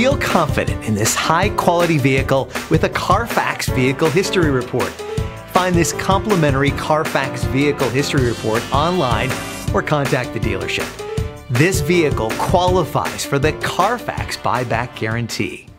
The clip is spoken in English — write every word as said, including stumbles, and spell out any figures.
Feel confident in this high-quality vehicle with a Carfax Vehicle History Report. Find this complimentary Carfax Vehicle History Report online or contact the dealership. This vehicle qualifies for the Carfax Buyback Guarantee.